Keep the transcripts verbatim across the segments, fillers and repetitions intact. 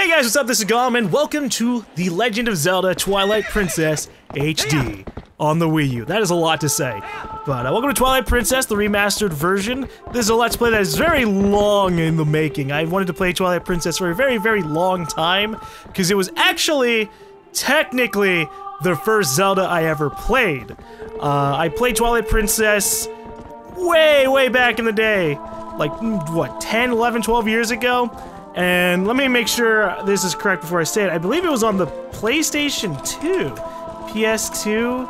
Hey guys, what's up? This is Gollum, and welcome to The Legend of Zelda Twilight Princess H D on the Wii U. That is a lot to say. But uh, welcome to Twilight Princess, the remastered version. This is a Let's Play that is very long in the making. I wanted to play Twilight Princess for a very, very long time, because it was actually, technically, the first Zelda I ever played. Uh, I played Twilight Princess way, way back in the day. Like, what, ten, eleven, twelve years ago? And let me make sure this is correct before I say it. I believe it was on the PlayStation two. P S two?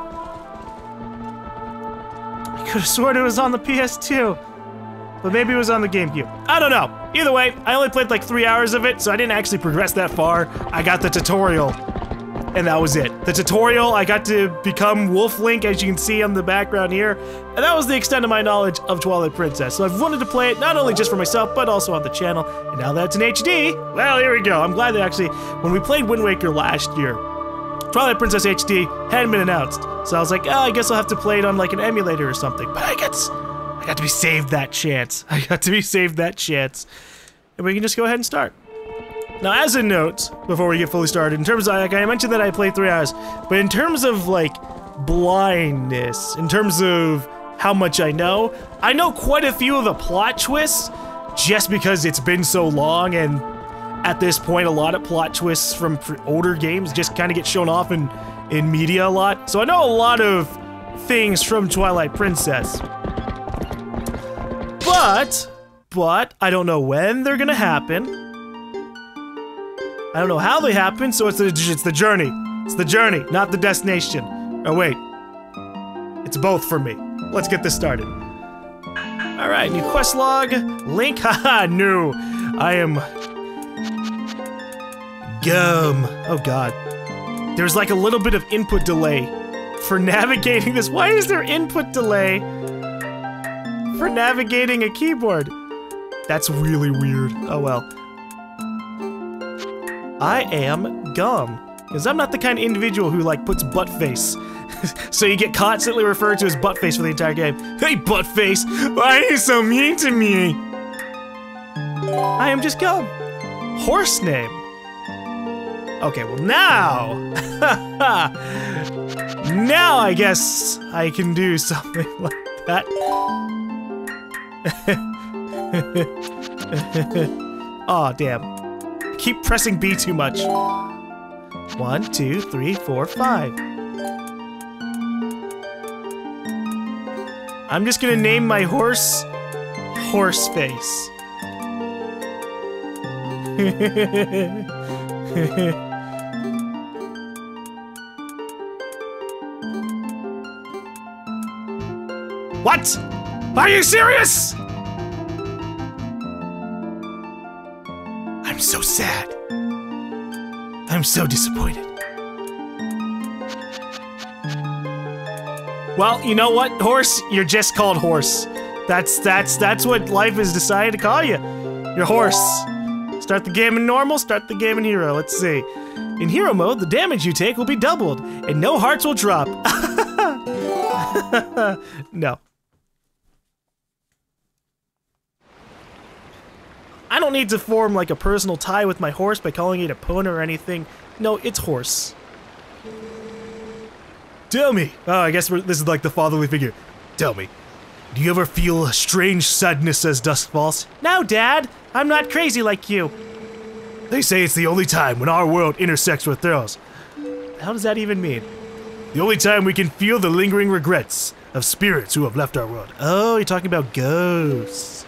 I could have sworn it was on the P S two. But maybe it was on the GameCube. I don't know. Either way, I only played like three hours of it, so I didn't actually progress that far. I got the tutorial. And that was it. The tutorial, I got to become Wolf Link, as you can see on the background here, and that was the extent of my knowledge of Twilight Princess. So I've wanted to play it, not only just for myself, but also on the channel, and now that it's in H D, well, here we go. I'm glad that actually, when we played Wind Waker last year, Twilight Princess H D hadn't been announced, so I was like, oh, I guess I'll have to play it on like an emulator or something, but I got, I got to be saved that chance. I got to be saved that chance. And we can just go ahead and start. Now, as a note, before we get fully started, in terms of, like, I mentioned that I played three hours, but in terms of, like, blindness, in terms of how much I know, I know quite a few of the plot twists, just because it's been so long, and at this point, a lot of plot twists from older games just kind of get shown off in, in media a lot. So I know a lot of things from Twilight Princess. But, but, I don't know when they're gonna happen. I don't know how they happen, so it's the, it's the journey. It's the journey, not the destination. Oh, wait. It's both for me. Let's get this started. Alright, new quest log. Link, haha, no. I am... Gum. Oh, God. There's like a little bit of input delay for navigating this. Why is there input delay for navigating a keyboard? That's really weird. Oh, well. I am Gum, because I'm not the kind of individual who, like, puts butt face. So you get constantly referred to as butt face for the entire game. Hey, butt face, why are you so mean to me? I am just Gum. Horse name. Okay, well now, now I guess I can do something like that. Aw, damn. Keep pressing B too much. One, two, three, four, five. I'm just gonna name my horse Horseface. What? Are you serious? I'm so sad. I'm so disappointed. Well, you know what, Horse? You're just called Horse. That's that's that's what life has decided to call you. You're Horse. Start the game in normal, start the game in Hero. Let's see. In Hero mode, the damage you take will be doubled, and no hearts will drop. No. I don't need to form like a personal tie with my horse by calling it Epona or anything. No, it's Horse. Tell me. Oh, I guess we're, this is like the fatherly figure. Tell me, do you ever feel a strange sadness as dusk falls? No, Dad. I'm not crazy like you. They say it's the only time when our world intersects with theirs. How does that even mean? The only time we can feel the lingering regrets of spirits who have left our world. Oh, you're talking about ghosts.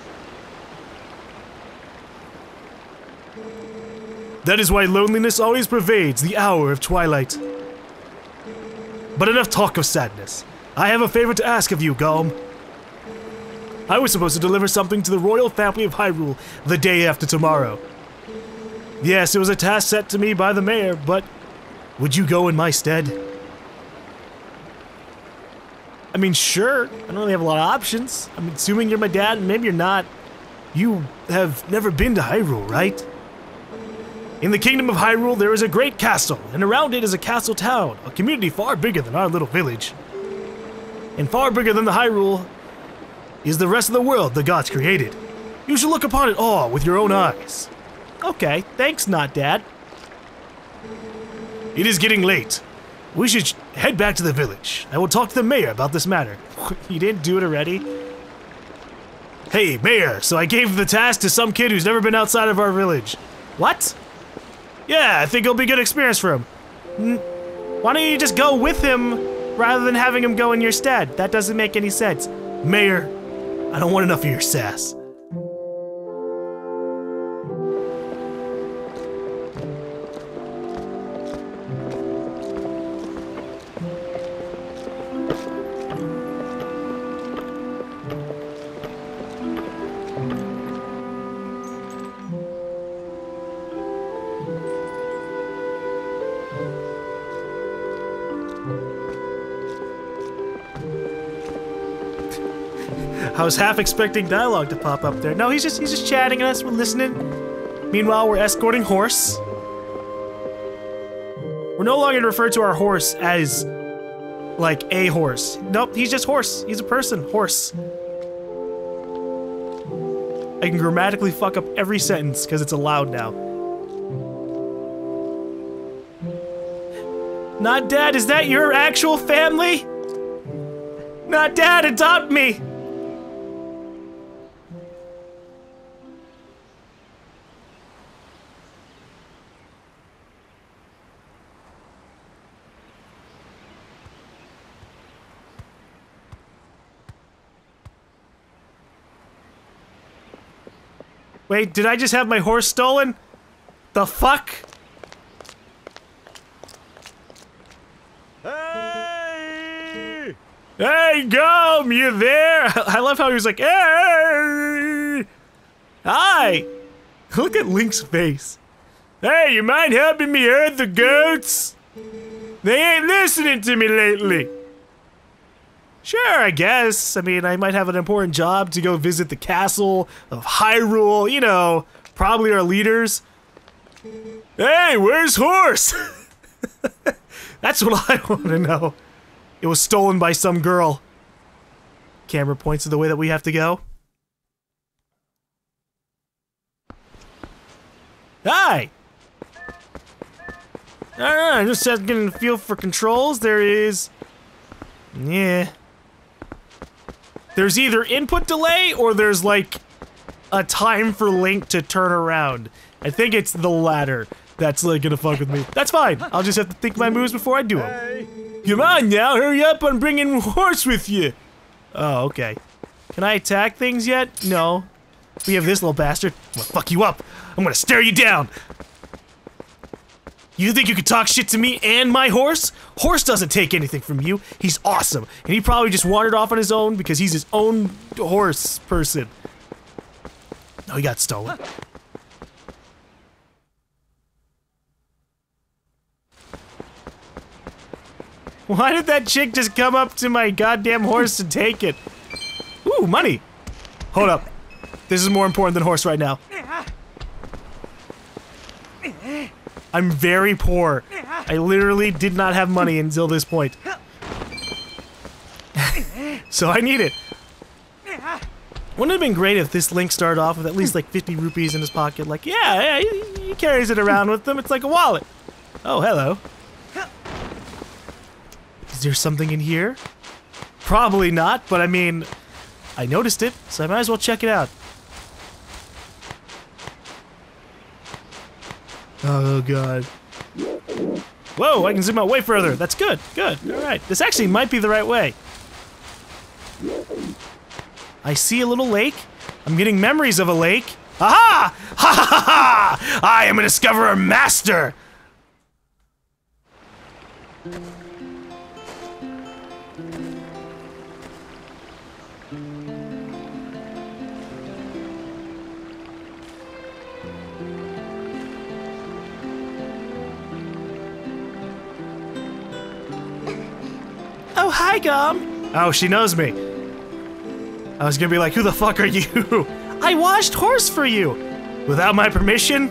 That is why loneliness always pervades the hour of twilight. But enough talk of sadness. I have a favor to ask of you, Gollum. I was supposed to deliver something to the royal family of Hyrule the day after tomorrow. Yes, it was a task set to me by the mayor, but would you go in my stead? I mean, sure. I don't really have a lot of options. I'm assuming you're my dad, and maybe you're not. You have never been to Hyrule, right? In the Kingdom of Hyrule, there is a great castle, and around it is a castle town, a community far bigger than our little village. And far bigger than the Hyrule is the rest of the world the gods created. You should look upon it all with your own eyes. Okay, thanks, not Dad. It is getting late. We should head back to the village. I will talk to the mayor about this matter. You didn't do it already? Hey, mayor, so I gave the task to some kid who's never been outside of our village. What? Yeah, I think it'll be a good experience for him. N Why don't you just go with him rather than having him go in your stead? That doesn't make any sense. Mayor, I don't want enough of your sass. I was half expecting dialogue to pop up there. No, he's just he's just chatting and us, we're listening. Meanwhile, we're escorting horse. We're no longer gonna refer to our horse as like a horse. Nope, he's just horse. He's a person, horse. I can grammatically fuck up every sentence because it's allowed now. Not Dad, is that your actual family? Not Dad, adopt me! Wait, did I just have my horse stolen? The fuck? Hey! Hey, Gum, you there? I love how he was like, hey! Hi! Look at Link's face. Hey, you mind helping me herd the goats? They ain't listening to me lately. Sure, I guess. I mean, I might have an important job to go visit the castle of Hyrule, you know, probably our leaders. Hey, where's Horse? That's what I want to know. It was stolen by some girl. Camera points to the way that we have to go. Hi! Alright, just getting a feel for controls. There is... Yeah. There's either input delay or there's like a time for Link to turn around. I think it's the latter that's like gonna fuck with me. That's fine. I'll just have to think my moves before I do them. Hey. Come on now, hurry up on bringing Horse with you. Oh, okay. Can I attack things yet? No. We have this little bastard. I'm gonna fuck you up. I'm gonna stare you down. You think you could talk shit to me and my horse? Horse doesn't take anything from you. He's awesome. And he probably just wandered off on his own because he's his own horse person. No, he got stolen. Why did that chick just come up to my goddamn horse and take it? Ooh, money. Hold up. This is more important than horse right now. I'm very poor. I literally did not have money until this point. So I need it. Wouldn't it have been great if this Link started off with at least like fifty rupees in his pocket? Like, yeah, yeah, he, he carries it around with him. It's like a wallet. Oh, hello. Is there something in here? Probably not, but I mean, I noticed it, so I might as well check it out. Oh god. Whoa, I can zoom out way further. That's good, good. Alright, this actually might be the right way. I see a little lake. I'm getting memories of a lake. Aha! Ha ha ha ha! I am a Discoverer Master! Oh, hi, Gum. Oh, she knows me. I was gonna be like, who the fuck are you? I washed Horse for you. Without my permission?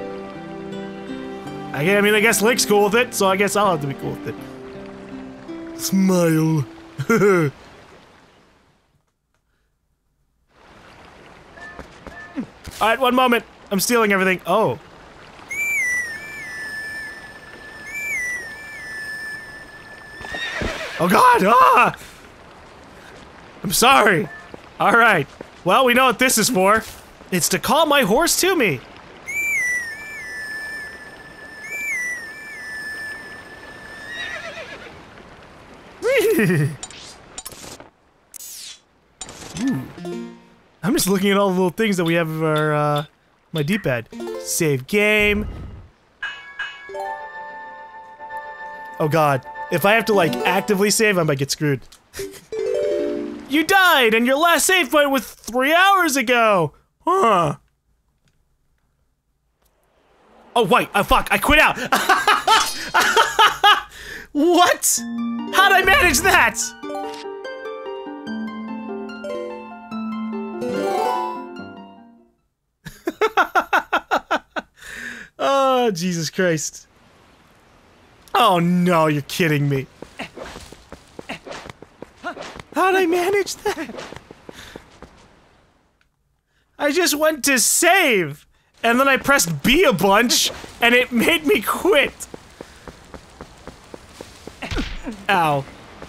I, I mean, I guess Link's cool with it, so I guess I'll have to be cool with it. Smile. Alright, one moment. I'm stealing everything. Oh. Oh God! Ah! I'm sorry. All right. Well, we know what this is for. It's to call my horse to me. Ooh. I'm just looking at all the little things that we have of our, uh, my D-pad. Save game. Oh God. If I have to, like, actively save, I might get screwed. You died, and your last save point was three hours ago! Huh. Oh, wait, oh, fuck, I quit out! What? How'd I manage that? Oh, Jesus Christ. Oh no, you're kidding me. How'd I manage that? I just went to save, and then I pressed B a bunch, and it made me quit. Ow.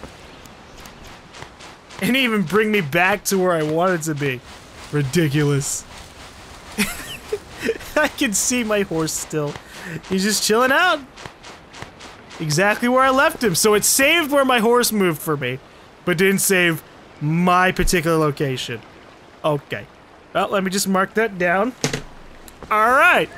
It didn't even bring me back to where I wanted to be. Ridiculous. I can see my horse still. He's just chilling out. Exactly where I left him. So it saved where my horse moved for me, but didn't save my particular location. Okay. Well, let me just mark that down. All right.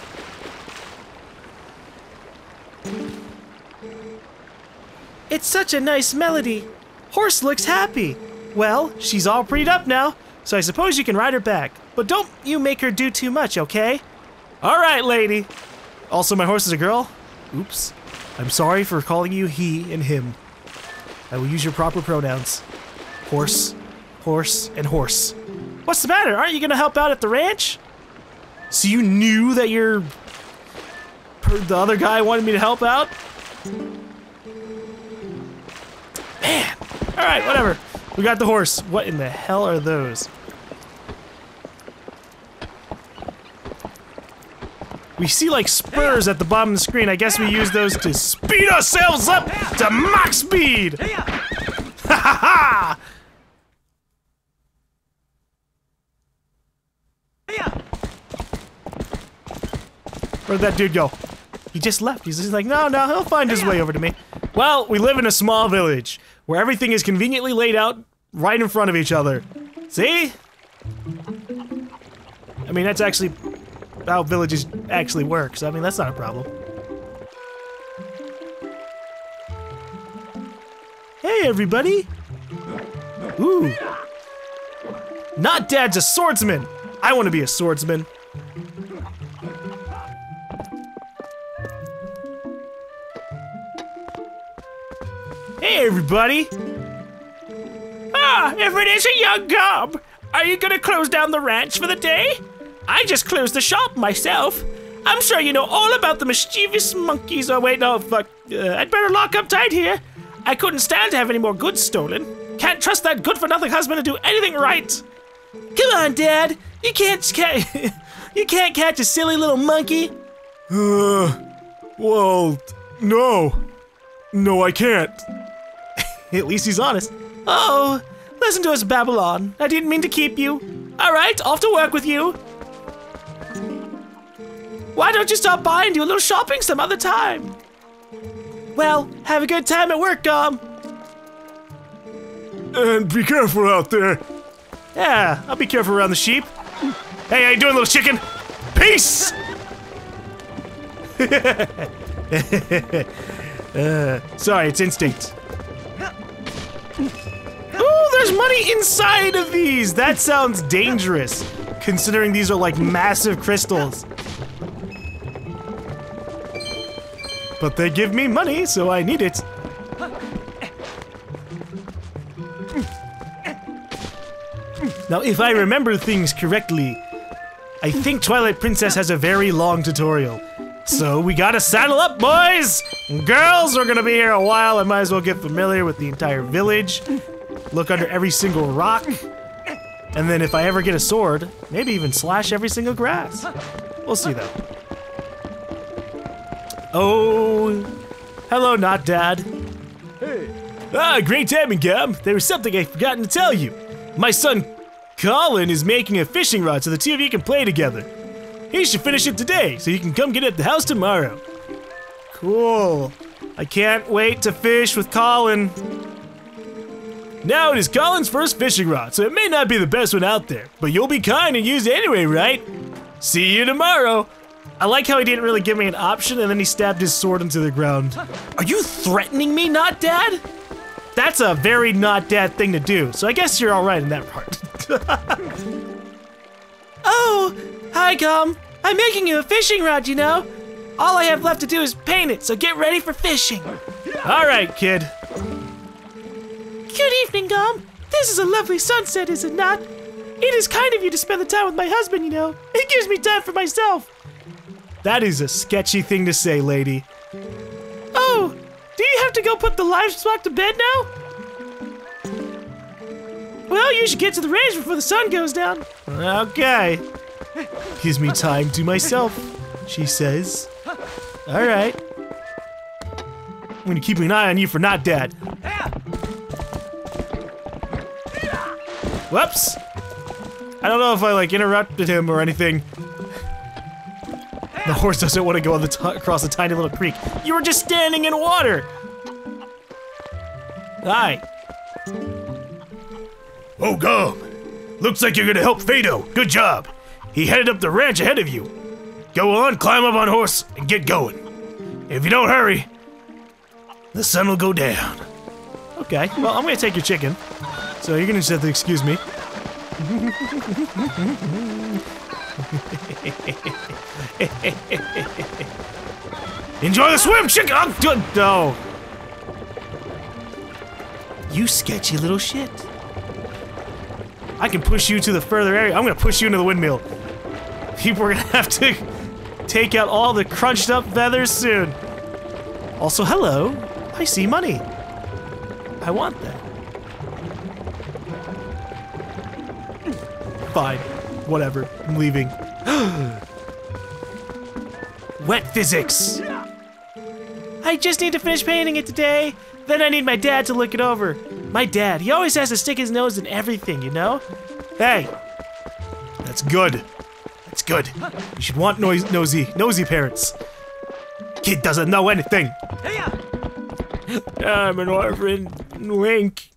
It's such a nice melody. Horse looks happy. Well, she's all freed up now, so I suppose you can ride her back. But don't you make her do too much, okay? All right, lady. Also, my horse is a girl. Oops. I'm sorry for calling you he and him. I will use your proper pronouns. Horse, horse, and horse. What's the matter? Aren't you gonna help out at the ranch? So you knew that your... the other guy wanted me to help out? Man. Alright, whatever. We got the horse. What in the hell are those? We see like spurs at the bottom of the screen. I guess we use those to speed ourselves up to max speed! Ha ha ha! Where'd that dude go? He just left. He's just like, no, no, he'll find his way over to me. Well, we live in a small village where everything is conveniently laid out right in front of each other. See? I mean, that's actually how villages actually work, so I mean, that's not a problem. Hey, everybody! Ooh. Not Dad's a swordsman! I want to be a swordsman. Hey, everybody! Ah, if it is a young cub, are you gonna close down the ranch for the day? I just closed the shop myself. I'm sure you know all about the mischievous monkeys. Oh wait, no, fuck. Uh, I'd better lock up tight here. I couldn't stand to have any more goods stolen. Can't trust that good-for-nothing husband to do anything right. Come on, Dad. You can't ca you can't catch a silly little monkey. Uh, well, no. No, I can't. At least he's honest. Oh, listen to us babble on. I didn't mean to keep you. All right, off to work with you. Why don't you stop by and do a little shopping some other time? Well, have a good time at work, Dom. And be careful out there. Yeah, I'll be careful around the sheep. Hey, how you doing, little chicken? Peace! uh, sorry, it's instinct. Ooh, there's money inside of these! That sounds dangerous, considering these are like massive crystals. But they give me money, so I need it. Now, if I remember things correctly, I think Twilight Princess has a very long tutorial. So we gotta saddle up, boys! And girls, we're gonna be here a while. I might as well get familiar with the entire village. Look under every single rock. And then if I ever get a sword, maybe even slash every single grass. We'll see though. Oh, hello, not Dad. Hey. Ah, great timing, Gab. There was something I'd forgotten to tell you. My son, Colin, is making a fishing rod so the two of you can play together. He should finish it today, so you can come get it at the house tomorrow. Cool. I can't wait to fish with Colin. Now it is Colin's first fishing rod, so it may not be the best one out there, but you'll be kind and use it anyway, right? See you tomorrow. I like how he didn't really give me an option and then he stabbed his sword into the ground. Are you threatening me, not Dad? That's a very not Dad thing to do, so I guess you're all right in that part. Oh, hi, Gum. I'm making you a fishing rod, you know? All I have left to do is paint it, so get ready for fishing. All right, kid. Good evening, Gum. This is a lovely sunset, is it not? It is kind of you to spend the time with my husband, you know. It gives me time for myself. That is a sketchy thing to say, lady. Oh, do you have to go put the livestock to bed now? Well, you should get to the range before the sun goes down. Okay. Gives me time to myself, she says. All right. I'm gonna keep an eye on you for not Dad. Whoops. I don't know if I like interrupted him or anything. The horse doesn't want to go on the t across the tiny little creek. You were just standing in water. Hi. Oh, Gum. Looks like you're gonna help Fado. Good job. He headed up the ranch ahead of you. Go on, climb up on horse, and get going. If you don't hurry, the sun will go down. Okay, well, I'm gonna take your chicken. So you're gonna just have to excuse me. Enjoy the swim, chicken! Oh, good. No. You sketchy little shit. I can push you to the further area. I'm gonna push you into the windmill. People are gonna have to take out all the crunched up feathers soon. Also, hello. I see money. I want that. Fine. Whatever. I'm leaving. Wet physics. I just need to finish painting it today. Then I need my dad to look it over. My dad, he always has to stick his nose in everything, you know? Hey. That's good. That's good. You should want noise, nosy, nosy parents. Kid doesn't know anything. I'm an orphan. Wink.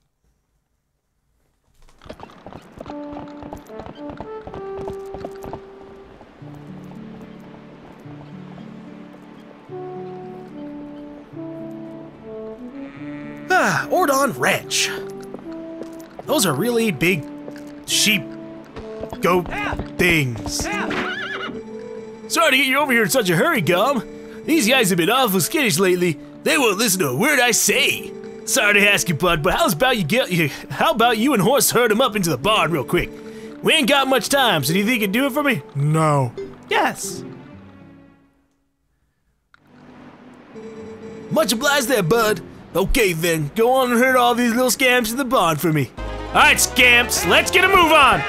Ah, Ordon Ranch. Those are really big sheep, goat things. Sorry to get you over here in such a hurry, Gum. These guys have been awful skittish lately. They won't listen to a word I say. Sorry to ask you, bud, but how's about you get you? How about you and Horse herd him up into the barn real quick? We ain't got much time, so do you think you can do it for me? No. Yes. Much obliged there, bud. Okay then, go on and herd all these little scamps in the barn for me. All right, scamps, let's get a move on.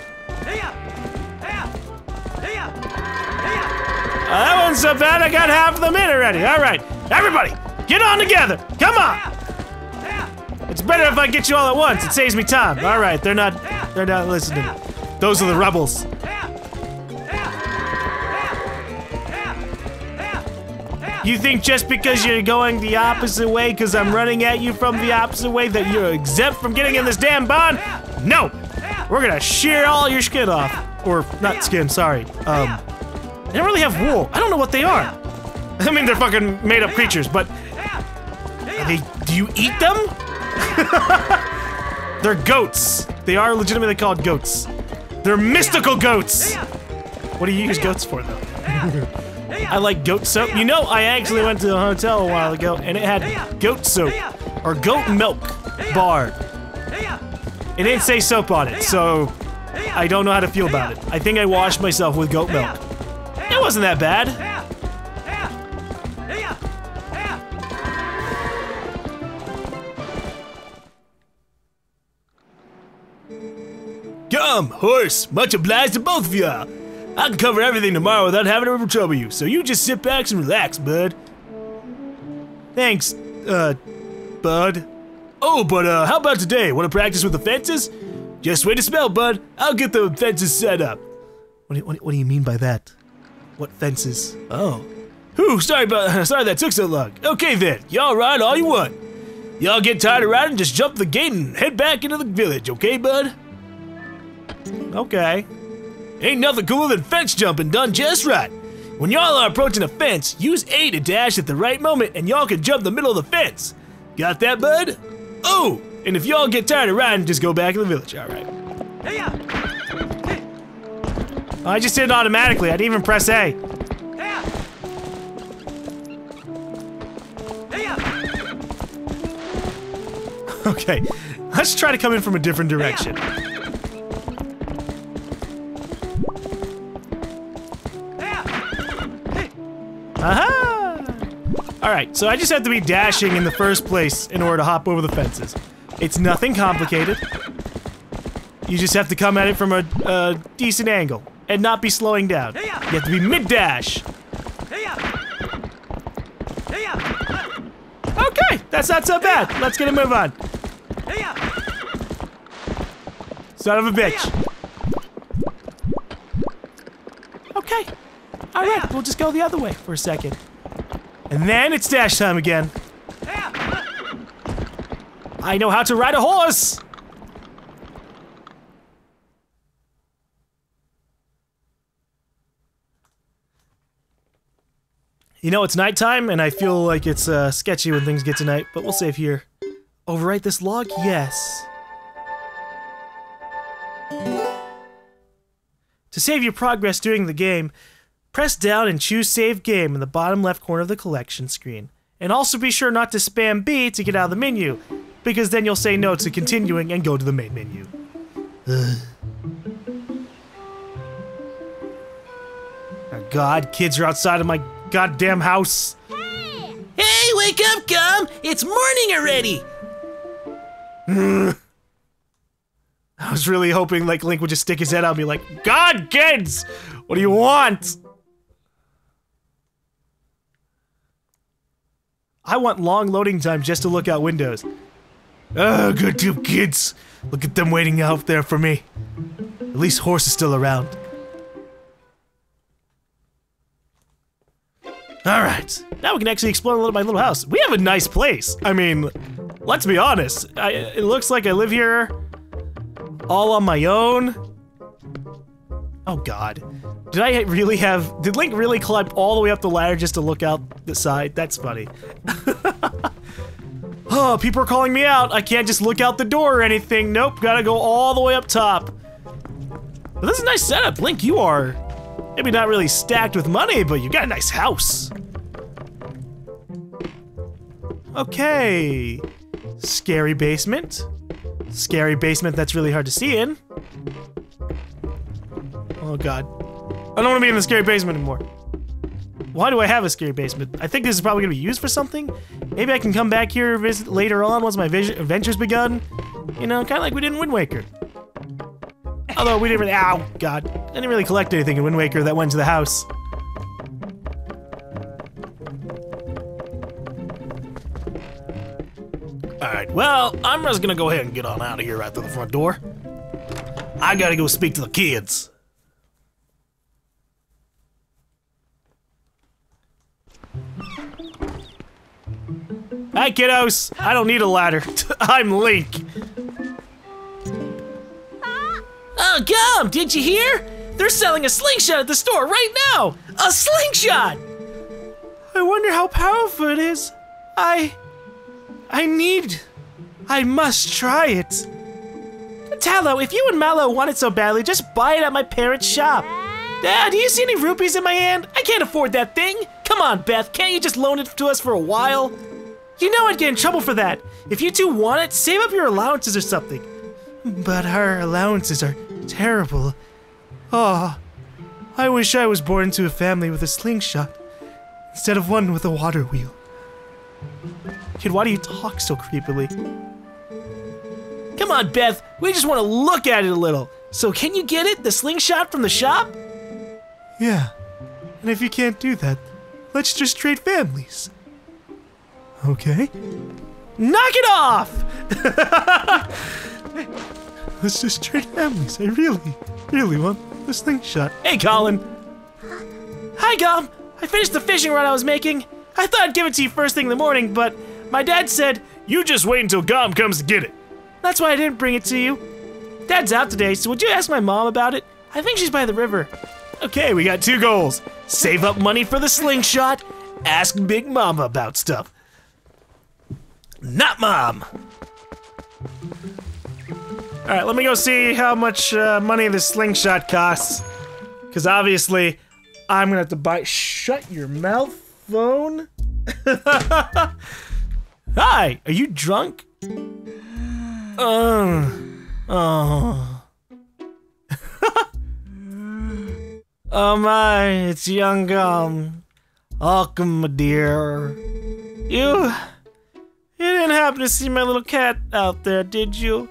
Uh, that wasn't so bad. I got half of them in already. All right, everybody, get on together. Come on. It's better if I get you all at once. It saves me time. All right, they're not, they're not listening. Those are the rebels. You think just because you're going the opposite way, because I'm running at you from the opposite way, that you're exempt from getting in this damn barn? No! We're gonna shear all your skin off. Or, not skin, sorry. Um, they don't really have wool. I don't know what they are. I mean, they're fucking made-up creatures, but... Are they, do you eat them? They're goats. They are legitimately called goats. They're mystical goats! What do you use goats for, though? I like goat soap. You know, I actually went to a hotel a while ago and it had goat soap or goat milk bar. It didn't say soap on it, so I don't know how to feel about it. I think I washed myself with goat milk. It wasn't that bad. welcome, horse. Much obliged to both of y'all. I can cover everything tomorrow without having to trouble you, so you just sit back and relax, bud. Thanks, uh, bud. Oh, but uh, how about today? Want to practice with the fences? Just wait a spell, bud. I'll get the fences set up. What do you, what, what do you mean by that? What fences? Oh. Whew, sorry about, sorry that took so long. Okay then, y'all ride all you want. Y'all get tired of riding, just jump the gate and head back into the village, okay, bud? Okay. Ain't nothing cooler than fence jumping done just right. When y'all are approaching a fence, use A to dash at the right moment and y'all can jump the middle of the fence. Got that, bud? Oh, and if y'all get tired of riding, just go back to the village, all right. I just did it automatically, I didn't even press A. Okay, let's try to come in from a different direction. Aha! Alright, so I just have to be dashing in the first place in order to hop over the fences. It's nothing complicated. You just have to come at it from a, a decent angle and not be slowing down. You have to be mid-dash. Okay, that's not so bad. Let's get a move on. Son of a bitch. Okay. Alright, we'll just go the other way for a second. And then it's dash time again. I know how to ride a horse! You know, it's nighttime, and I feel like it's uh, sketchy when things get to night, but we'll save here. Overwrite this log? Yes. To save your progress during the game, press down and choose Save Game in the bottom left corner of the collection screen. And also be sure not to spam B to get out of the menu, because then you'll say no to continuing and go to the main menu. Ugh. Oh God, kids are outside of my goddamn house. Hey! Hey, wake up, Gum! It's morning already! I was really hoping like Link would just stick his head out and be like, God, kids! What do you want? I want long loading time just to look out windows. Oh, good two kids. Look at them waiting out there for me. At least Horse is still around. Alright, now we can actually explore a little my little house. We have a nice place. I mean, let's be honest. I, it looks like I live here all on my own. Oh God. Did I really have, did Link really climb all the way up the ladder just to look out the side? That's funny. Oh, people are calling me out. I can't just look out the door or anything. Nope, gotta go all the way up top. But this is a nice setup. Link, you are maybe not really stacked with money, but you got a nice house. Okay. Scary basement. Scary basement that's really hard to see in. Oh God. I don't want to be in the scary basement anymore. Why do I have a scary basement? I think this is probably going to be used for something. Maybe I can come back here visit later on once my adventure's begun. You know, kind of like we did in Wind Waker. Although we didn't really- ow, God. I didn't really collect anything in Wind Waker that went to the house. Alright, well, I'm just gonna go ahead and get on out of here right through the front door. I gotta go speak to the kids. Hi, kiddos. I don't need a ladder. I'm Link. Oh, Gum, did you hear? They're selling a slingshot at the store right now! A slingshot! I wonder how powerful it is. I... I need... I must try it. Tallow, if you and Mallow want it so badly, just buy it at my parents' shop. Dad, do you see any rupees in my hand? I can't afford that thing. Come on, Beth, can't you just loan it to us for a while? You know I'd get in trouble for that. If you two want it, save up your allowances or something. But our allowances are terrible. Oh, I wish I was born into a family with a slingshot instead of one with a water wheel. Kid, why do you talk so creepily? Come on, Beth, we just want to look at it a little. So can you get it? The slingshot from the shop? Yeah. And if you can't do that, let's just trade families. Okay? Knock it off! Let's just trade families. I really, really want the slingshot. Hey, Colin. Hi, Gum. I finished the fishing rod I was making. I thought I'd give it to you first thing in the morning, but my dad said, you just wait until Gum comes to get it. That's why I didn't bring it to you. Dad's out today, so would you ask my mom about it? I think she's by the river. Okay, we got two goals. Save up money for the slingshot, ask Big Mama about stuff. Not Mom. All right, let me go see how much uh, money the slingshot costs. Because obviously, I'm gonna have to buy. Shut your mouth, phone. Hi, are you drunk? Uh, oh. Oh my, it's young Gum. Welcome, my dear. You, you didn't happen to see my little cat out there, did you?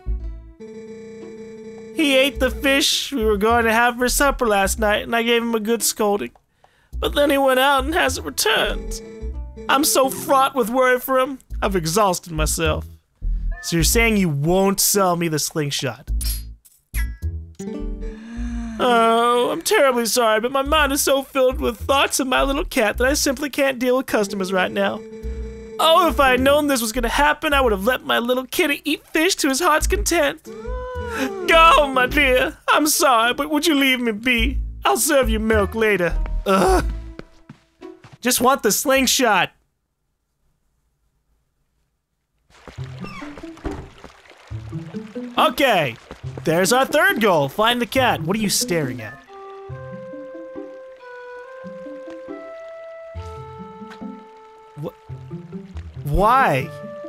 He ate the fish we were going to have for supper last night, and I gave him a good scolding. But then he went out and hasn't returned. I'm so fraught with worry for him, I've exhausted myself. So you're saying you won't sell me the slingshot? Oh, I'm terribly sorry, but my mind is so filled with thoughts of my little cat that I simply can't deal with customers right now. Oh, if I had known this was gonna happen, I would have let my little kitty eat fish to his heart's content. Go, my dear. I'm sorry, but would you leave me be? I'll serve you milk later. Ugh. Just want the slingshot. Okay, there's our third goal. Find the cat. What are you staring at? What? Why?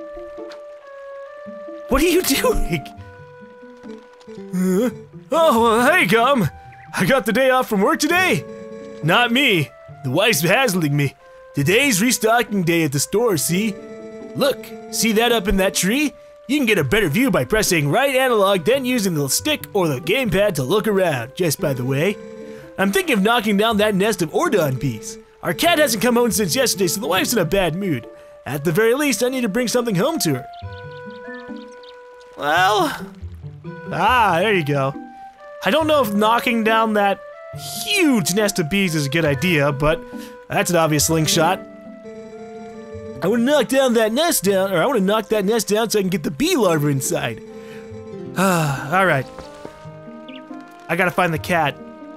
What are you doing? Uh, oh, well, hey, Gum. I got the day off from work today. Not me. The wife's hassling me. Today's restocking day at the store, see? Look, see that up in that tree? You can get a better view by pressing right analog, then using the stick or the gamepad to look around, just by the way. I'm thinking of knocking down that nest of Ordon bees. Our cat hasn't come home since yesterday, so the wife's in a bad mood. At the very least, I need to bring something home to her. Well... Ah, there you go. I don't know if knocking down that huge nest of bees is a good idea, but that's an obvious slingshot. I want to knock down that nest down, or I want to knock that nest down so I can get the bee larva inside. Ah, all right. I gotta find the cat.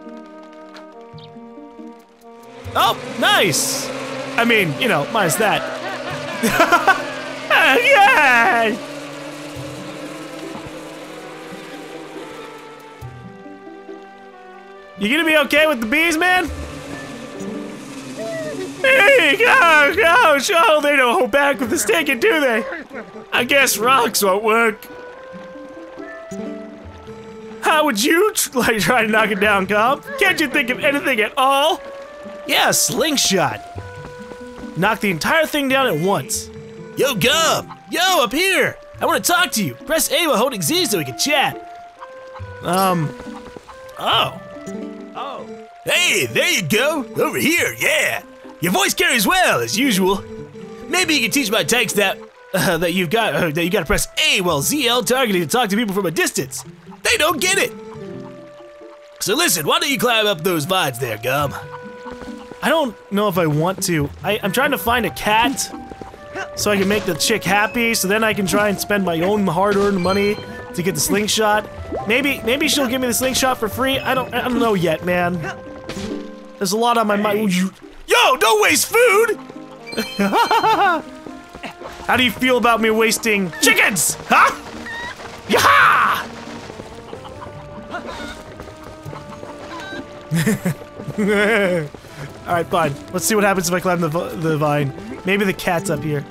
Oh, nice! I mean, you know, minus that. Yeah! You gonna be okay with the bees, man? Hey, go, go, oh, they don't hold back with the stick, do they? I guess rocks won't work. How would you tr like try to knock it down, Gum? Can't you think of anything at all? Yeah, slingshot. Knock the entire thing down at once. Yo, Gum! Yo, up here! I want to talk to you. Press A while holding Z so we can chat. Um. Oh. Oh. Hey, there you go. Over here, yeah. Your voice carries well, as usual. Maybe you can teach my tanks that uh, that you've got uh, that you got to press A while Z L targeting to talk to people from a distance. They don't get it. So listen, why don't you climb up those vines there, Gum? I don't know if I want to. I, I'm trying to find a cat so I can make the chick happy. So then I can try and spend my own hard-earned money to get the slingshot. Maybe maybe she'll give me the slingshot for free. I don't I don't know yet, man. There's a lot on my mind. Yo, don't waste food! How do you feel about me wasting chickens? Huh? Yaha! Alright, fine. Let's see what happens if I climb the, the vine. Maybe the cat's up here.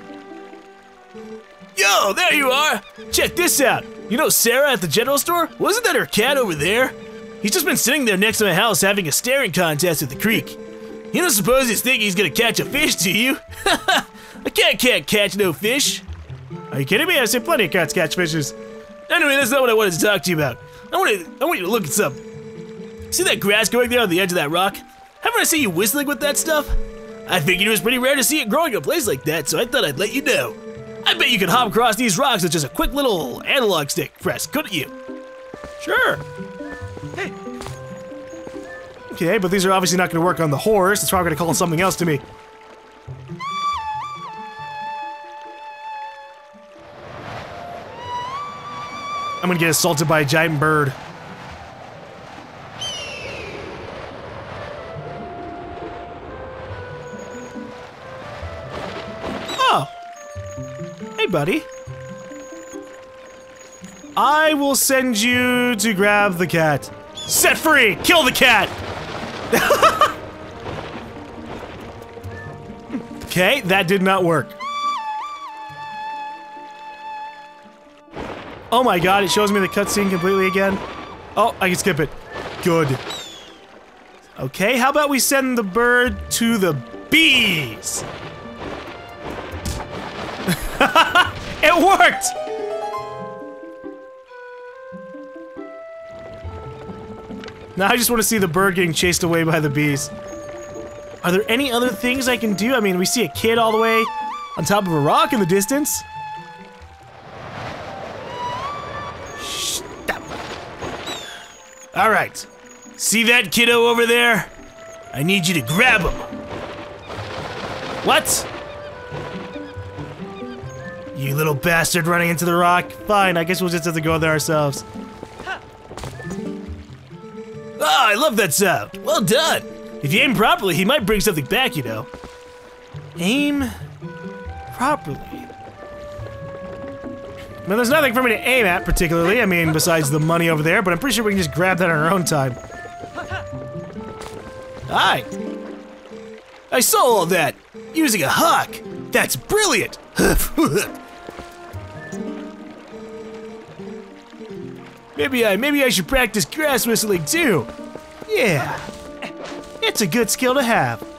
Yo, there you are! Check this out! You know Sarah at the general store? Wasn't that her cat over there? He's just been sitting there next to my house having a staring contest at the creek. You don't suppose he's thinking he's gonna catch a fish, do you? A cat can't catch no fish. Are you kidding me? I've seen plenty of cats catch fishes. Anyway, that's not what I wanted to talk to you about. I want to, I want you to look at something. See that grass growing there on the edge of that rock? Haven't I seen you whistling with that stuff? I figured it was pretty rare to see it growing in a place like that, so I thought I'd let you know. I bet you could hop across these rocks with just a quick little analog stick press, couldn't you? Sure. Hey. Okay, but these are obviously not going to work on the horse. It's probably going to call something else to me. I'm going to get assaulted by a giant bird. Oh. Hey, buddy. I will send you to grab the cat. Set free! Kill the cat! Okay, that did not work. Oh my god, it shows me the cutscene completely again. Oh, I can skip it. Good. Okay, how about we send the bird to the bees? It worked! Now I just want to see the bird getting chased away by the bees. Are there any other things I can do? I mean, we see a kid all the way on top of a rock in the distance. Stop. All right. See that kiddo over there? I need you to grab him. What? You little bastard running into the rock. Fine, I guess we'll just have to go there ourselves. Ah, I love that sound. Well done. If you aim properly, he might bring something back, you know. Aim properly. I mean, there's nothing for me to aim at particularly. I mean, besides the money over there, but I'm pretty sure we can just grab that on our own time. Hi. I saw all that. Using a hawk. That's brilliant. Maybe I, maybe I should practice grass whistling too. Yeah, it's a good skill to have.